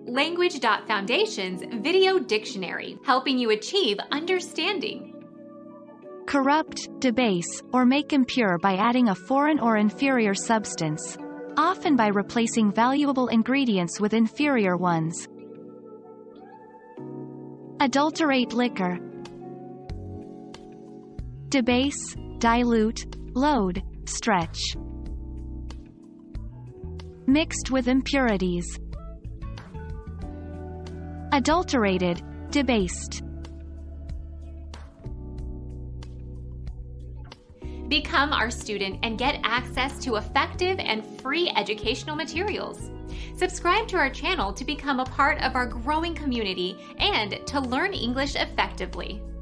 Language.Foundation's Video Dictionary, helping you achieve understanding. Corrupt, debase, or make impure by adding a foreign or inferior substance, often by replacing valuable ingredients with inferior ones. Adulterate liquor. Debase, dilute, load, stretch. Mixed with impurities. Adulterated, debased. Become our student and get access to effective and free educational materials. Subscribe to our channel to become a part of our growing community and to learn English effectively.